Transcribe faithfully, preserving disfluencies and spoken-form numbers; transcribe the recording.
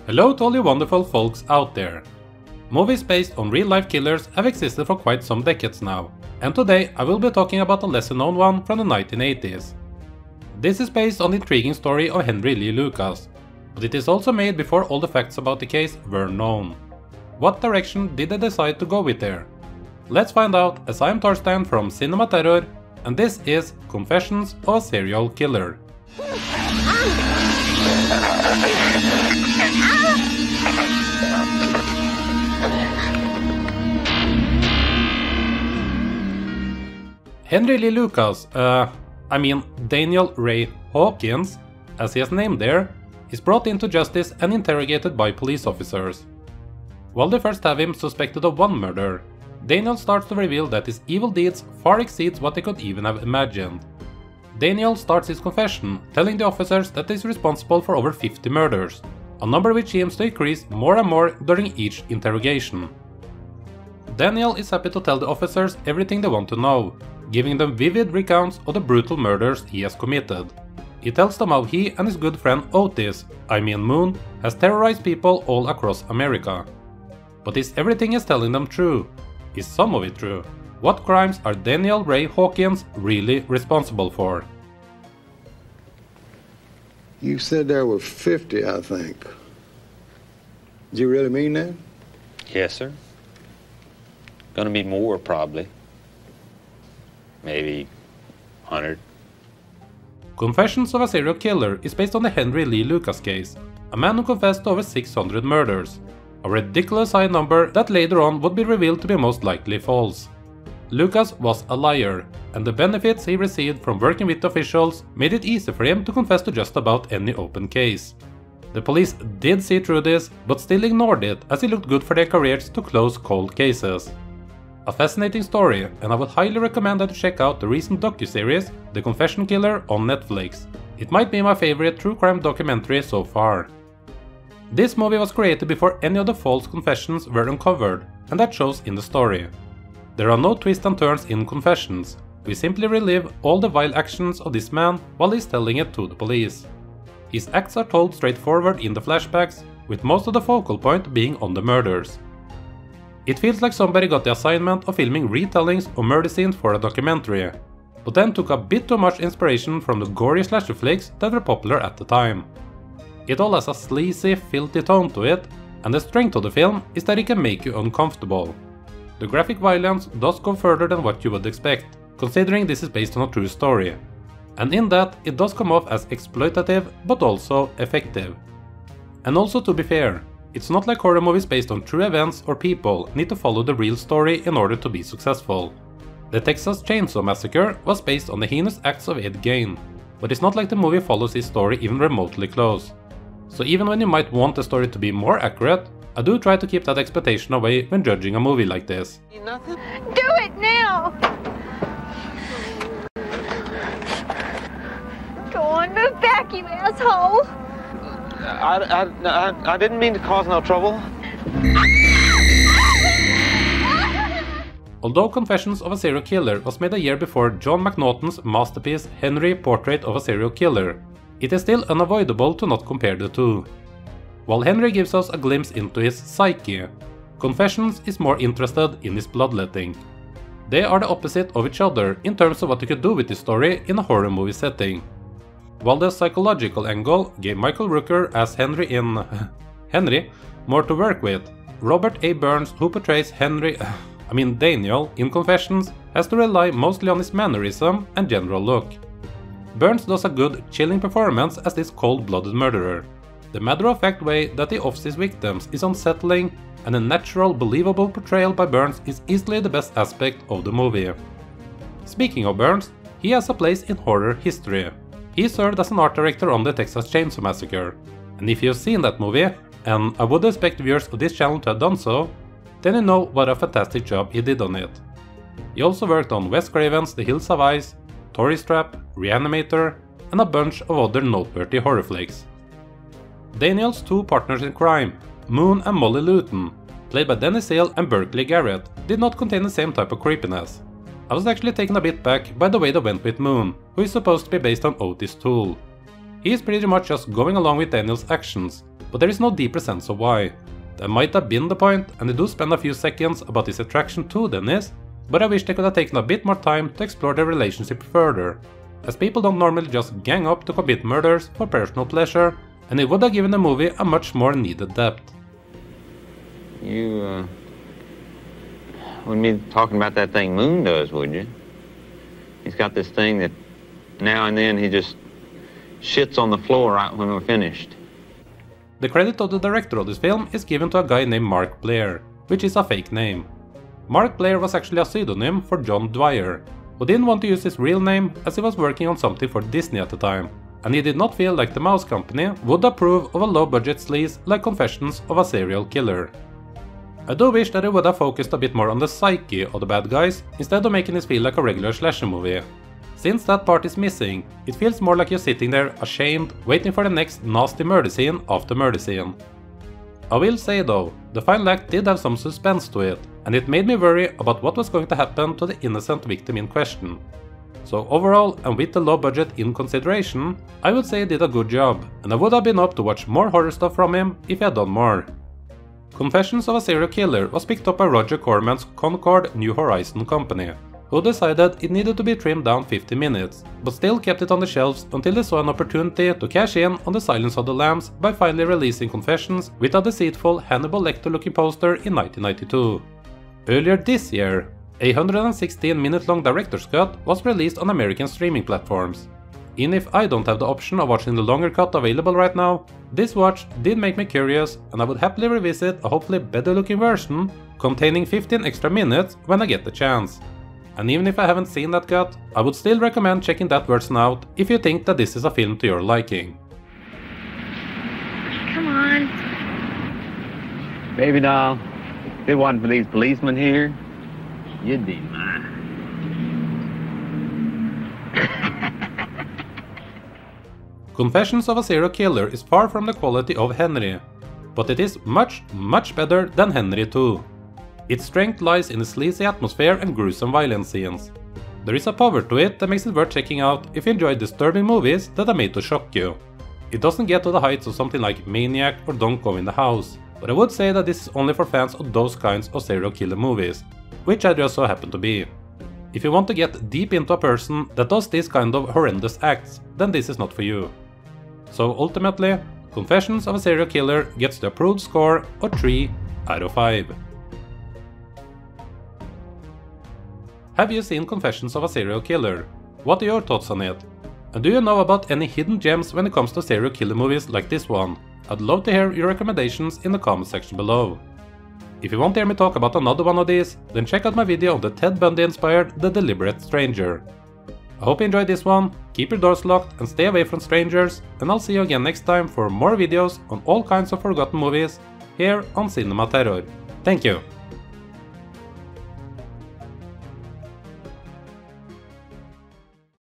Hello to all you wonderful folks out there. Movies based on real-life killers have existed for quite some decades now, and today I will be talking about a lesser known one from the nineteen eighties. This is based on the intriguing story of Henry Lee Lucas, but it is also made before all the facts about the case were known. What direction did they decide to go with there? Let's find out, as I am Torstein from CinemaTerror, and this is Confessions of a Serial Killer. Henry Lee Lucas, uh, I mean Daniel Ray Hawkins, as he is named there, is brought into justice and interrogated by police officers. While they first have him suspected of one murder, Daniel starts to reveal that his evil deeds far exceeds what they could even have imagined. Daniel starts his confession, telling the officers that he is responsible for over fifty murders, a number which seems to increase more and more during each interrogation. Daniel is happy to tell the officers everything they want to know, giving them vivid recounts of the brutal murders he has committed. He tells them how he and his good friend Otis, I mean Moon, has terrorized people all across America. But is everything he's telling them true? Is some of it true? What crimes are Daniel Ray Hawkins really responsible for? You said there were fifty, I think. Do you really mean that? Yes, sir. Gonna be more, probably. Maybe one hundred. Confessions of a Serial Killer is based on the Henry Lee Lucas case, a man who confessed to over six hundred murders, a ridiculous high number that later on would be revealed to be most likely false. Lucas was a liar, and the benefits he received from working with officials made it easy for him to confess to just about any open case. The police did see through this, but still ignored it as it looked good for their careers to close cold cases. A fascinating story, and I would highly recommend that you check out the recent docuseries The Confession Killer on Netflix. It might be my favorite true crime documentary so far. This movie was created before any of the false confessions were uncovered, and that shows in the story. There are no twists and turns in Confessions, we simply relive all the vile actions of this man while he's telling it to the police. His acts are told straightforward in the flashbacks, with most of the focal point being on the murders. It feels like somebody got the assignment of filming retellings of murder scenes for a documentary, but then took a bit too much inspiration from the gory slasher flicks that were popular at the time. It all has a sleazy, filthy tone to it, and the strength of the film is that it can make you uncomfortable. The graphic violence does go further than what you would expect, considering this is based on a true story. And in that, it does come off as exploitative, but also effective. And also, to be fair, it's not like horror movies based on true events or people need to follow the real story in order to be successful. The Texas Chainsaw Massacre was based on the heinous acts of Ed Gein, but it's not like the movie follows his story even remotely close. So even when you might want the story to be more accurate, I do try to keep that expectation away when judging a movie like this. Nothing? Do it now! Go on, move back, you asshole! I, I, I, I didn't mean to cause no trouble. Although Confessions of a Serial Killer was made a year before John McNaughton's masterpiece Henry Portrait of a Serial Killer, it is still unavoidable to not compare the two. While Henry gives us a glimpse into his psyche, Confessions is more interested in his bloodletting. They are the opposite of each other in terms of what you could do with this story in a horror movie setting. While the psychological angle gave Michael Rooker as Henry in Henry more to work with, Robert A. Burns, who portrays Henry, I mean Daniel, in Confessions, has to rely mostly on his mannerism and general look. Burns does a good, chilling performance as this cold-blooded murderer. The matter-of-fact way that he offs his victims is unsettling, and a natural, believable portrayal by Burns is easily the best aspect of the movie. Speaking of Burns, he has a place in horror history. He served as an art director on the Texas Chainsaw Massacre, and if you've seen that movie, and I would expect viewers of this channel to have done so, then you know what a fantastic job he did on it. He also worked on Wes Craven's The Hills Have Eyes, Tourist Trap, Reanimator, and a bunch of other noteworthy horror flicks. Daniel's two partners in crime, Moon and Molly Luton, played by Dennis Hill and Berkley Garrett, did not contain the same type of creepiness. I was actually taken a bit back by the way they went with Moon, who is supposed to be based on Otis Toole. He is pretty much just going along with Daniel's actions, but there is no deeper sense of why. That might have been the point, and they do spend a few seconds about his attraction to Dennis, but I wish they could have taken a bit more time to explore their relationship further, as people don't normally just gang up to commit murders for personal pleasure, and it would have given the movie a much more needed depth. You, uh, wouldn't be talking about that thing Moon does, would you? He's got this thing that now and then he just shits on the floor right when we're finished. The credit of the director of this film is given to a guy named Mark Blair, which is a fake name. Mark Blair was actually a pseudonym for John Dwyer, who didn't want to use his real name as he was working on something for Disney at the time, and he did not feel like the mouse company would approve of a low-budget sleaze like Confessions of a Serial Killer. I do wish that he would have focused a bit more on the psyche of the bad guys instead of making this feel like a regular slasher movie. Since that part is missing, it feels more like you're sitting there ashamed, waiting for the next nasty murder scene after murder scene. I will say though, the final act did have some suspense to it, and it made me worry about what was going to happen to the innocent victim in question. So overall, and with the low budget in consideration, I would say he did a good job, and I would have been up to watch more horror stuff from him if he had done more. Confessions of a Serial Killer was picked up by Roger Corman's Concord New Horizon company, who decided it needed to be trimmed down fifty minutes, but still kept it on the shelves until they saw an opportunity to cash in on the Silence of the Lambs by finally releasing Confessions with a deceitful Hannibal Lecter looking poster in nineteen ninety-two. Earlier this year, a one hundred sixteen minute long director's cut was released on American streaming platforms. Even if I don't have the option of watching the longer cut available right now, this watch did make me curious, and I would happily revisit a hopefully better looking version containing fifteen extra minutes when I get the chance. And even if I haven't seen that cut, I would still recommend checking that version out if you think that this is a film to your liking. Come on. Baby doll, if it wasn't for these policemen here, you'd be mine. Confessions of a Serial Killer is far from the quality of Henry, but it is much, much better than Henry two. Its strength lies in the sleazy atmosphere and gruesome violence scenes. There is a power to it that makes it worth checking out if you enjoy disturbing movies that are made to shock you. It doesn't get to the heights of something like Maniac or Don't Go in the House, but I would say that this is only for fans of those kinds of serial killer movies, which I just so happen to be. If you want to get deep into a person that does these kind of horrendous acts, then this is not for you. So ultimately, Confessions of a Serial Killer gets the approved score of three out of five. Have you seen Confessions of a Serial Killer? What are your thoughts on it? And do you know about any hidden gems when it comes to serial killer movies like this one? I'd love to hear your recommendations in the comment section below. If you want to hear me talk about another one of these, then check out my video on the Ted Bundy inspired The Deliberate Stranger. I hope you enjoyed this one, keep your doors locked and stay away from strangers, and I'll see you again next time for more videos on all kinds of forgotten movies here on CinemaTerror. Thank you!